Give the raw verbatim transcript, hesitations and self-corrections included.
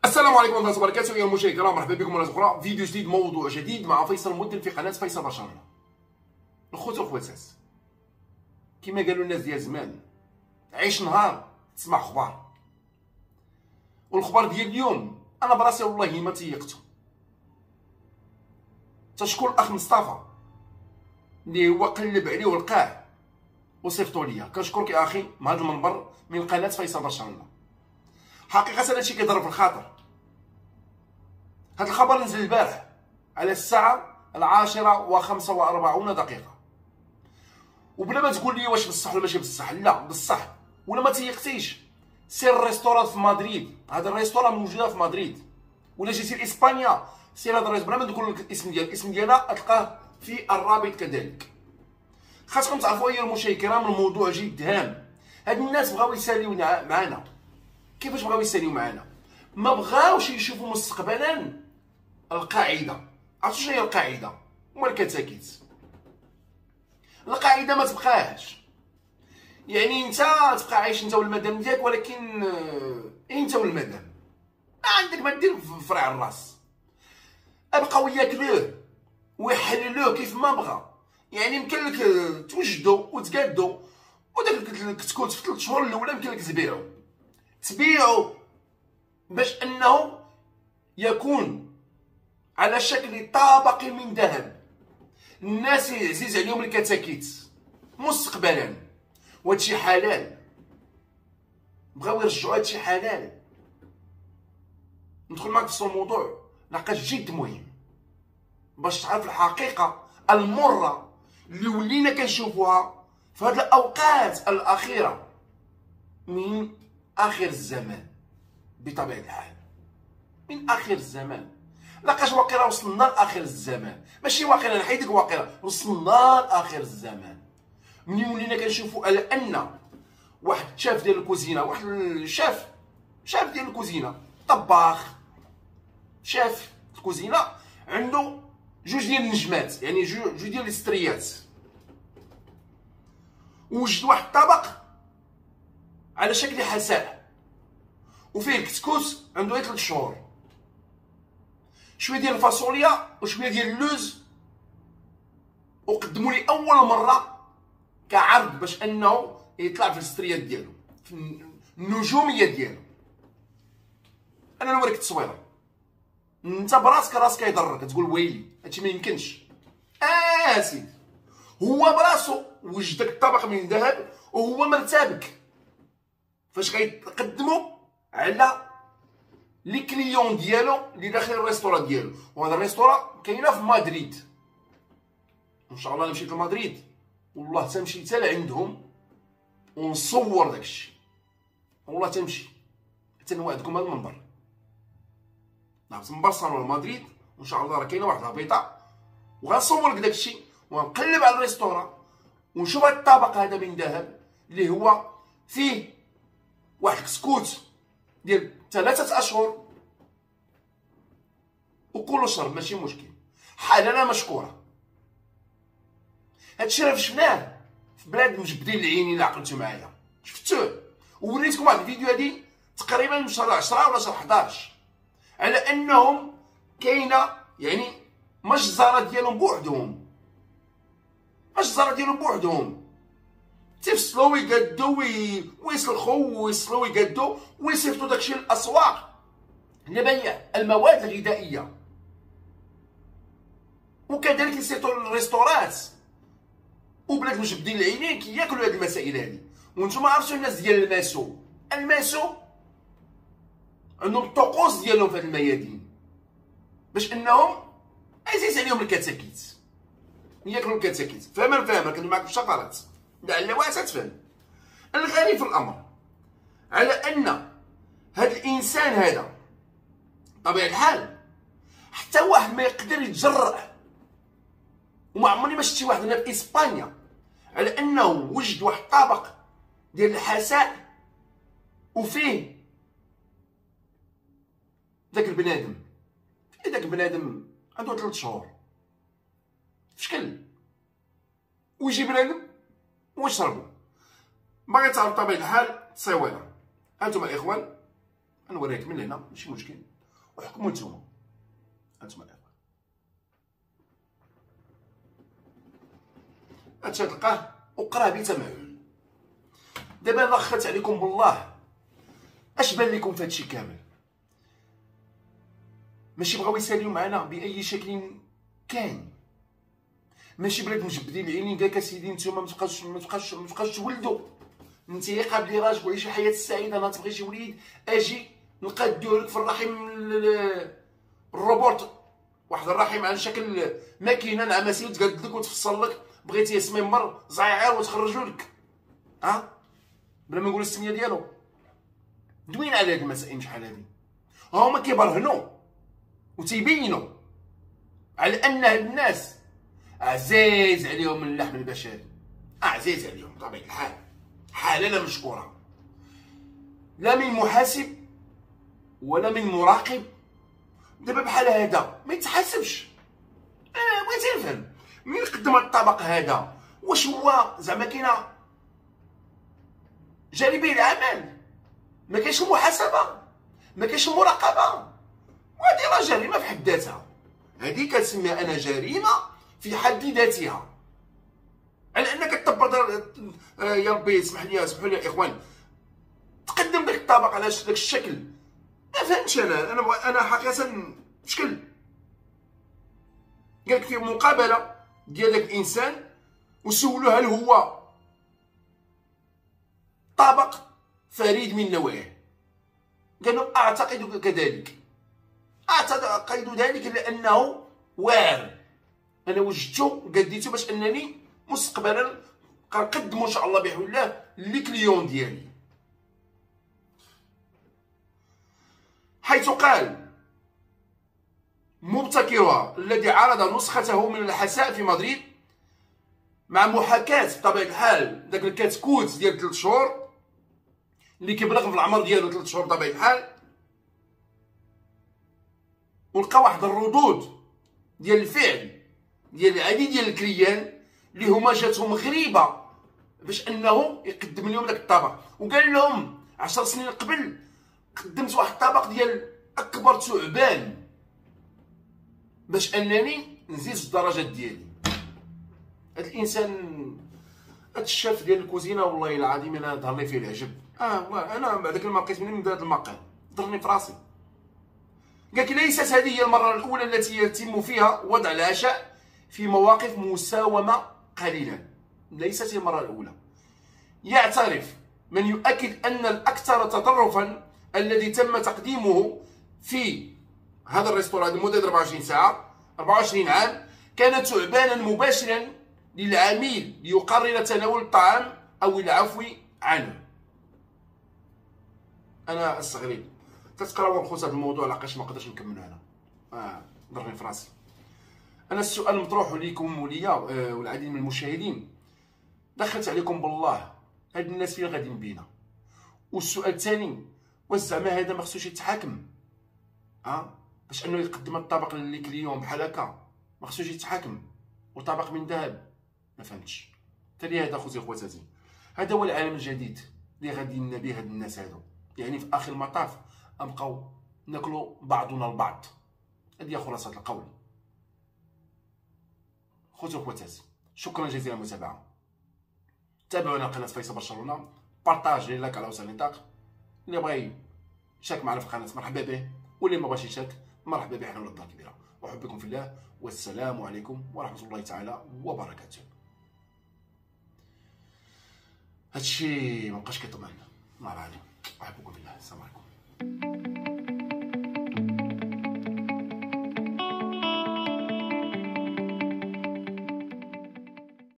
السلام عليكم ورحمة الله وبركاته. أيها المشاهدين الكرام، مرحبا بكم مرة أخرى، فيديو جديد، موضوع جديد مع فيصل مدن في قناة فيصل برشلونة. الخوت والخواتات، كما قالوا الناس ديال زمان، عيش نهار تسمع خبار. والخبار ديال اليوم أنا براسي والله ما تيقتو. تشكر الأخ مصطفى اللي هو قلب عليه ولقاه وصيفطو ليا. كنشكرك يا أخي من هذا المنبر من قناة فيصل برشلونة. حقيقة هادشي كيضرب في الخاطر. هذا الخبر نزل البارح على الساعة العاشرة وخمسة وأربعون دقيقة، وبلا ما تقول لي واش بصح ولا ماشي بصح، لا بصح. ولا ما تيقتيش، سير الريستوران في مدريد، هذا الريستوران موجودة في مدريد. ولا جيتي لإسبانيا سير هذا الريستوران، بلا ما نقول لك الاسم ديال الاسم ديالها تلقاه في الرابط كذلك. خاصكم تعرفوا أيها المشاهدين الكرام، الموضوع جد هام. هاد الناس بغاو يساليو معنا. كيفاش بغاو يساليو معنا؟ ما بغاوش يشوفوا مستقبلا القاعده. عرفتوا شنو هي القاعده؟ هما الكتاكيت. القاعده ما تبقاش، يعني انت تبقى عايش انت والمدام ديالك، ولكن انت والمدام ما عندك ما دير في فرع الراس. بقاو ياكلوه ويحللوه كيف ما بغا. يعني يمكن لك توجدوا وتقادوا، وداك الكتكوت في ثلاث شهور الاولى يمكن لك تبيعو تبيعو باش انه يكون على شكل طبق من ذهب. الناس عزيز عليهم الكتاكيت مستقبلا، وهادشي حلال. بغاو يرجعوا هادشي حلال. ندخل معاك في الموضوع لقاش جد مهم باش تعرف الحقيقه المره اللي ولينا كنشوفوها في هاد الاوقات الاخيره من اخر الزمان. بطبيعه الحال من اخر الزمان، لقاش واقيلا وصلنا لاخر الزمان. ماشي واقيلا نحيدك، واقيلا وصلنا لاخر الزمان. ملي ولينا كنشوفوا على ان واحد الشاف ديال الكوزينه، واحد الشاف شاف ديال الكوزينه، طباخ شاف الكوزينه، عنده جوج ديال النجمات، يعني جوج ديال الاستريات، وجد واحد الطبق على شكل حساء وفيه الكسكس عنده غير ثلاث شهور، شويه ديال الفاصوليا وشويه ديال اللوز، وقدموا لي اول مره كعرض باش انه يطلع في الاستريات ديالو، في النجوميه ديالو. انا نوريك التصويره، انت براسك راسك يضرك، تقول ويلي هادشي ما يمكنش. اه سيدي، هو براسو وجد داك الطبق من ذهب وهو مرتبك فاش غيقدموا على لي كليون ديالو اللي داخل الريستوران ديالو. وهذا الريستوران كاينه في مدريد. ان شاء الله انا مشيت لمدريد والله تنمشي حتى لعندهم ونصور داكشي، والله تنمشي تنوعدكم هذا المنبر. نعم من برشلونه لمدريد، وان شاء الله راه كاينه واحد الهبيطه وغنصور لك داكشي ونقلب على الريستوران ونشوف هذا الطبق هذا من ذهب اللي هو فيه واحد الكسكوت ديال ثلاثة أشهر وكل شرب ماشي مشكل، حلالة مشكورة. هادشي راه شفناه في بلاد مجبدين العينين، الا عقلتو معايا شفتوه. ووريتكم واحد الفيديو هادي تقريبا من شهر عشرة ولا شهر حداش، على انهم كاينه يعني مجزره ديالهم بوحدهم، مجزره ديالهم بوحدهم تيفصلوا ويقادوا ويسلخوا ويصلوا ويقادوا ويصيفطوا داكشي للاسواق لبيع المواد الغذائيه، وكذلك يصيفطوا للريستورات وبلاد مجبدين العينين كياكلوا هاد المسائل هادي. وانتم عرفتوا الناس ديال الماسو، الماسو عندهم الطقوس ديالهم في هاد الميادين باش انهم عزيز عليهم الكتاكيت، ياكلوا الكتاكيت. فاهمه فاهمه كندوي معاك بالشفرات لعل واسع تفهم. الغريب في الامر على ان هاد الانسان هذا طبيعة الحال حتى واحد ما يقدر يتجرأ، وما عمرني ما شفتي واحد هنا في اسبانيا على انه وجد واحد الطبق ديال الحساء وفيه داك البنادم، فيه داك البنادم عنده ثلاث شهور في شكل، ويجي بنادم ويشربوا. باغي تعرف طبيعة الحال تصيويره. هانتوما الاخوان نوريك من هنا ماشي مشكل. وحكموا نتوما انتما الاخوان. هادشي تلقاه وقراه بتمعن. دابا لخت عليكم بالله، اش بان لكم في هادشي كامل؟ ماشي بغاو يساليو معنا باي شكل كان، ماشي بلاد مجبدين العينين قالك اسيدي نتوما متبقاوش متبقاوش متبقاوش تولدوا، انت يا قابلي راجل وعيش الحياه السعيده، انا تبغي شي وليد اجي نلقى ديولك في الرحم الروبوت، واحد الرحم على شكل ماكينه نعماسي وتقاد لك وتفصل لك، بغيتي اسمي مر زعير وتخرجوا لك ها بلا ما نقول السميه ديالو. دوين على هاد المسائل شحال هادي، هما كيبرهنوا وتيبينوا على ان هاد الناس عزيز عليهم من اللحم البشري، عزيز عليهم بطبيعه الحال، حاله مشكوره، لا من محاسب ولا من مراقب. دابا بحال هذا ما يتحاسبش. انا بغيت نفهم مين قدم هاد الطبق هذا، واش هو زعما كاينه جاري به العمل، ما كاينش محاسبه، ما كاينش مراقبه، وهذه راه جريمه في حد ذاتها. هذه كنسميها انا جريمه في حد ذاتها، على انك تطبق يا ربي اسمح لي اسمحوا لي يا اخوان، تقدم داك الطبق على داك الشكل. ما فهمتش انا انا انا حقيقه شكل قالك في مقابله ديال داك الانسان وسولوه هل هو طبق فريد من نوعه، قالوا اعتقد كذلك، اعتقد ذلك لانه واعر، انا وجدته قديته باش انني مستقبلا غنقدمو ان شاء الله بحول الله لي كليون ديالي. حيث قال مبتكرها الذي عرض نسخته من الحساء في مدريد مع محاكاة بطبيعة الحال داك الكتكوت ديال ثلاث شهور اللي كيبلغ في العمر ديالو ثلاث شهور بطبيعة الحال، ولقى واحد الردود ديال الفعل ديال العديد ديال الكليان اللي هما جاتهم غريبه باش انه يقدم لهم داك الطبق، وقال لهم عشر سنين قبل قدمت واحد الطبق ديال اكبر ثعبان باش انني نزيد الدرجات ديالي. هاد الانسان هاد الشاف ديال الكوزينه والله العظيم انا ظهر لي فيه العجب. اه والله انا بعد ما لقيت منين من هذا المقال ضرني في راسي. قالك ليست هذه هي المره الاولى التي يتم فيها وضع العشاء في مواقف مساومه قليلا، ليست هي المره الاولى. يعترف من يؤكد ان الاكثر تطرفا الذي تم تقديمه في هذا الريستوران لمده أربعة وعشرين ساعه أربعة وعشرين عام كان ثعبانا مباشرا للعميل ليقرر تناول الطعام او العفو عنه. انا استغرب تتقراو الخوت هذا الموضوع لقاش ما نقدرش نكملو هنا. اه ضرني في راسي. انا السؤال المطروح ليكم وليا آه والعديد من المشاهدين، دخلت عليكم بالله هاد الناس فين غاديين بينا؟ والسؤال الثاني، واش زعما هذا ما خصوش يتحاكم؟ اه باش انه يقدم الطبق للكليون بحال هكا ما خصوش يتحاكم؟ وطبق من ذهب؟ ما فهمتش. تالي هذا خوتي خواتاتي، هذا هو العالم الجديد اللي غادي لنا به هاد الناس هادو، يعني في اخر المطاف غنبقاو ناكلوا بعضنا البعض. هذه هي خلاصه القول. خوتي وخواتاتي، شكرا جزيلا على المتابعه. تابعونا قناه فيصل برشلونه، بارطاجي لايك على وسائل النطاق. اللي بغى يشارك معنا في القناه مرحبا به، واللي ما بغاش يشارك مرحبا به. حنا ولاد كبيره، احبكم في الله، والسلام عليكم ورحمه الله تعالى وبركاته. هادشي مابقاش كيطمئن، الله عليكم، احبكم في الله، السلام عليكم.